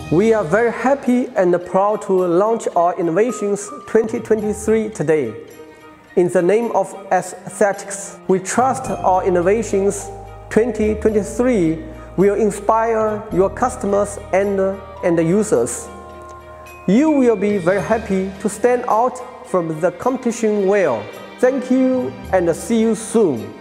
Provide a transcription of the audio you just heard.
We are very happy and proud to launch our Innovations 2023 today. In the name of aesthetics, we trust our Innovations 2023 will inspire your customers and users. You will be very happy to stand out from the competition well. Thank you and see you soon.